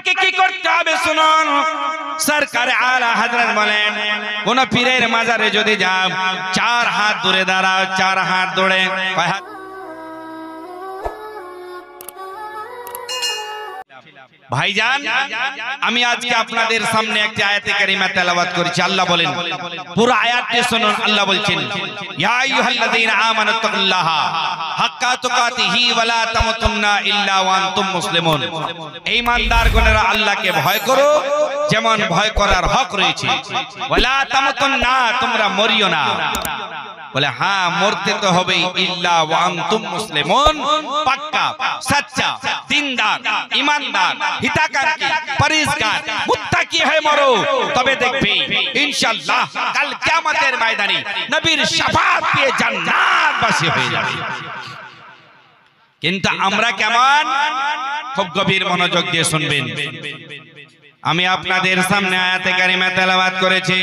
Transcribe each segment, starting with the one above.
আপনাকে কি করতে হবে শুনুন। সরকার আলা হযরত বলেন কোন পীরের মাজারে যদি যাও 4 হাত দূরে দাঁড়াও, 4 হাত দূরে। কয় হাত? ভাইজান আমি আজকে আপনাদের সামনে একটি আয়াতে কারিমা তেলাওয়াত করেছি। আল্লাহ বলেন, পুরো আয়াতটি শুনুন। আল্লাহ বলছেন, ইয়া আইয়ুহাল্লাযীনা আমানুত্তাকুল্লাহা হাক্কা তুকাতিহি ওয়া লা তামুতুন্না ইল্লা ওয়া আনতুম মুসলিমুন। এই ইমানদারগণেরা আল্লাহকে ভয় করো যেমন ভয় করার হক রয়েছে। ওয়া লা তামুতুন্না, তোমরা মরিও না। বলে হ্যাঁ মরতে তো হবেই, ইল্লা ওয়া আনতুম মুসলিমুন, পাক্কা সচ্চা দিনদার ইমানদার হিতাকাঙ্ক্ষী পরিষ্কার মুত্তাকি হয়ে মরো, তবে দেখবে ইনশাআল্লাহ কাল কিয়ামতের ময়দানে নবীর শাফাআত পেয়ে জান্নাতবাসী হয়ে যাবে। কিন্তু আমরা কেমন? খুব গভীর মনোযোগ দিয়ে শুনবেন। আমি আপনাদের সামনে আয়াতে কারিমা তেলাওয়াত করেছি।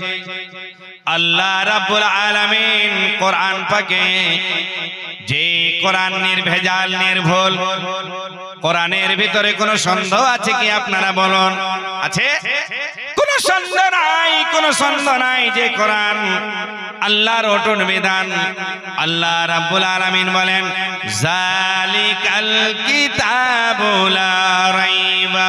আল্লাহ রাব্বুল আলামিন কোরআন পাকে যে কোরআন নির্ভেজাল নির্ভুল, কোরআনের ভিতরে কোনো সন্দেহ আছে কি আপনারা বলুন? আছে? কোনো সন্দেহ নাই, কোনো সন্দেহ নাই যে কোরআন আল্লাহর অটুট বিধান। আল্লাহ রাব্বুল আলামিন বলেন, যালিকাল কিতাবু লা রাইবা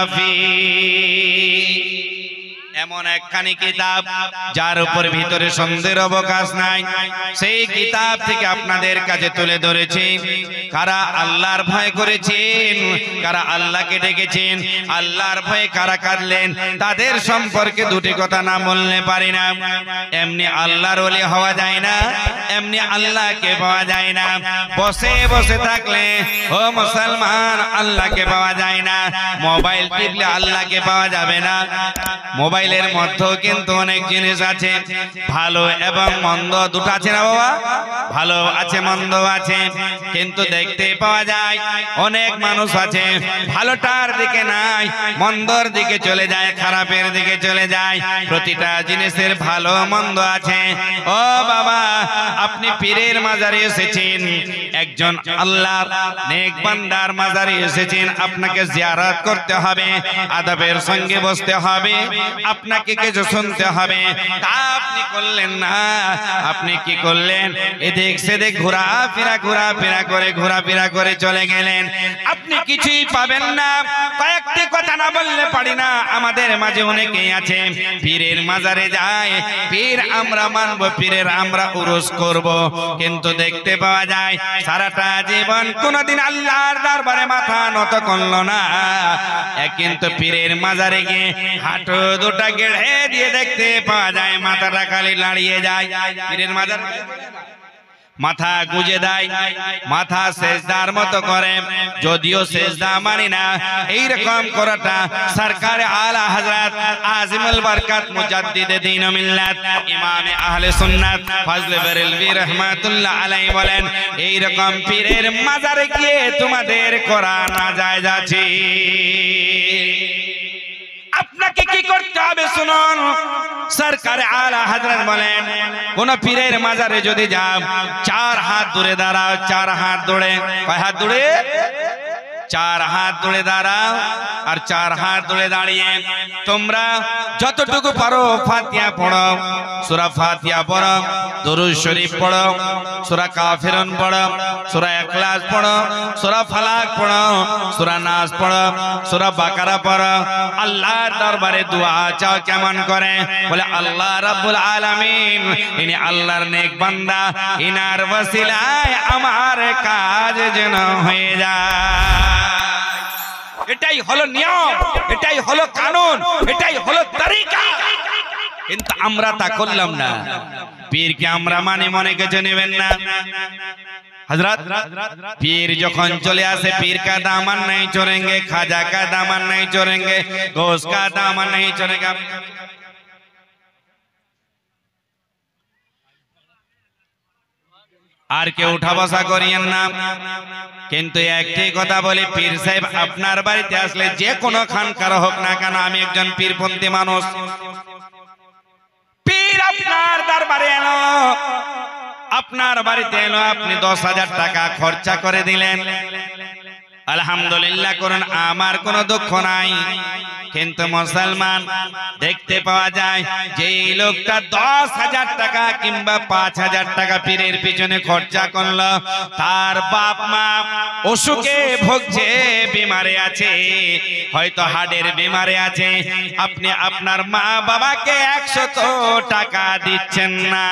ফীহি, এমন একখানি কিতাব যার উপর ভিতরে সন্দেহের অবকাশ নাই। সেই কিতাব থেকে আপনাদের কাছে তুলে ধরেছি কারা আল্লাহর ভয় করেছেন, কারা আল্লাহকে ডেকেছেন, আল্লাহর ভয়ে কারা কাঁদলেন, তাদের সম্পর্কে দুটি কথা না বললে পারি না। এমনি আল্লাহর ওলি হওয়া যায় না, এমনি আল্লাহকে পাওয়া যায় না। বসে বসে থাকলে ও মুসলমান আল্লাহকে পাওয়া যায় না। মোবাইল টিপলে আল্লাহকে পাওয়া যাবে না। মোবাইলের মধ্যেও কিন্তু অনেক জিনিস আছে, ভালো এবং মন্দ দুটো আছে না বাবা? ভালো আছে মন্দ আছে, কিন্তু দেখতে পাওয়া যায় অনেক মানুষ আছে ভালোটার দিকে নাই, মন্দর দিকে চলে যায়, খারাপের দিকে চলে যায়। প্রতিটা জিনিসের ভালো মন্দ আছে। ও বাবা, আপনি পীরের মাজারে এসেছেন, একজন আল্লাহর নেক বান্দার মাজারে এসেছেন, আপনাকে জিয়ারত করতে হবে, আদবের সঙ্গে বসতে হবে, আপনাকে কিছু শুনতে হবে। তা আপনি করলেন না। আপনি কি করলেন? এদিক সেদিক ঘোরাফেরা করে চলে গেলেন। আপনি কিছুই পাবেন না। কয়েকটি কথা না বললে পারি না। আমাদের মাঝে অনেকেই আছে পীরের মাজারে যায়, পীর আমরা মানব, পীরের আমরা উরুস করব, কিন্তু দেখতে পাওয়া যায় সারাটা জীবন কোনদিন আল্লাহর দরবারে মাথা নত করলো না। কিন্তু পীরের মাজারে গিয়ে হাঁটু দুটা গেড়ে দিয়ে দেখতে পাওয়া যায় মাথাটা খালি নাড়িয়ে যায়। পীরের মাজার মাথা গুজে দেয়, মাথা সেজদার মতো করে, যদিও সেজদা মানি না। এইরকম করাটা সরকার আলা হযরত আজিমুল বরকত মুজাদ্দিদে দ্বীন ও মিল্লাত ইমামে আহলে সুন্নাত ফজলে বেরেলভী রাহমাতুল্লাহ আলাইহি বলেন, এইরকম পীরের মাজারে গিয়ে তোমাদের করা নাজায়েজ আছে। আপনাকে কি করতে হবে শুনুন। সরকার আলা হযরত বলেন কোন পীরের মাজারে যদি যাও 4 হাত দূরে দাঁড়াও, 4 হাত দূরে। কয় হাত দূরে? 4 হাত দূরে দাঁড়াও। আর 4 হাত দূরে দাঁড়িয়ে তোমরা যতটুকু পারো ফাতিহা পড়ো, সূরা ফাতিহা পড়ো, দুরূদ শরীফ পড়ো, সূরা কাফিরুন পড়ো, সূরা ইখলাস পড়ো, সূরা ফালাক পড়ো, সূরা নাস পড়ো, সূরা বাকারা পড়ো। আল্লাহর দরবারে দোয়া চাও। কেমন করে? বলে আল্লাহ রাব্বুল আলামিন, ইনি আল্লাহর নেক বান্দা, ইনার ওসিলায় আমার কাজ যেন হয়ে যায়। এটাই হলো নিয়ম, এটাই হলো কানুন, এটাই হলো তরিকা। কিন্তু আমরা তা করলাম না। পীরকে আমরা মানে মনে কিছু নেবেন না। हजरत पीर जखन चले आसे पीर का दामन नहीं छोड़ेंगे, खाजा का दामन नहीं छोड़ेंगे, गोश्त का दामन नहीं छोड़ेंगे। আর কেউ উঠা বসা করিয়েন না। কিন্তু একটি কথা বলি, পীর সাহেব আপনার বাড়িতে আসলে যে কোনো খানকার হোক না কেন, আমি একজন পীরপন্থী মানুষ, পীর আপনার দরবারে এলো, আপনার বাড়িতে এলো, আপনি 10,000 টাকা খরচা করে দিলেন, আলহামদুলিল্লাহ করুন, আমার কোনো দুঃখ নাই। কিন্তু মুসলমান দেখতে পাওয়া যায় যে এই লোকটা 10,000 টাকা কিংবা 5,000 টাকা পীরের পিছনে খরচা করলো, তার বাপ মা অসুখে ভুগছে, বিমারে আছে, হয়তো হার্টের বিমারে আছে, আপনি আপনার মা বাবাকে 100 টাকা দিচ্ছেন না।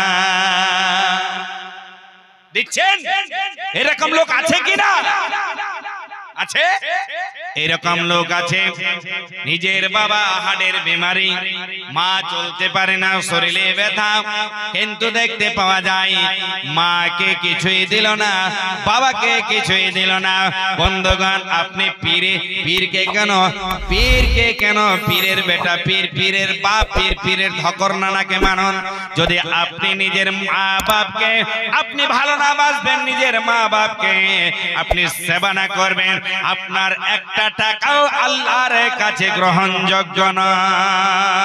দিচ্ছেন? এরকম লোক আছে কিনা? আছে, এরকম লোক আছে। নিজের বাবা হাড়ের বিমারি, মা চলতে পারে না, শরীরে ব্যথা, কিন্তু দেখতে পাওয়া যায় মাকে কিছুই দিল না, বাবাকে কিছুই দিল না। বন্ধুগণ, আপনি পীরকে কেন পীরের বেটা পীর, পীরের বাপ পীর, পীরের ধকর নানাকে মানুন। যদি আপনি নিজের মা বাপকে আপনি ভালো না বাসবেন, নিজের মা বাপকে আপনি সেবা না করবেন, আপনার একটা টাকাও আল্লাহর কাছে গ্রহণযোগ্য নয়।